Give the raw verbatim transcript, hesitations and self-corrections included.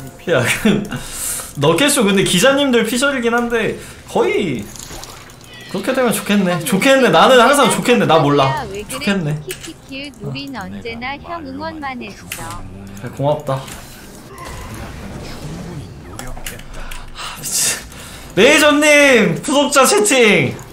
야, 너켓쇼 근데 기자님들 피셜이긴 한데 거의 그렇게 되면 좋겠네. 좋겠네. 나는 항상 좋겠네. 나 몰라. 좋겠네. 우린 언제나 형 응원만 했어. 그래, 고맙다. 하, 미친. 레이저님 구독자 채팅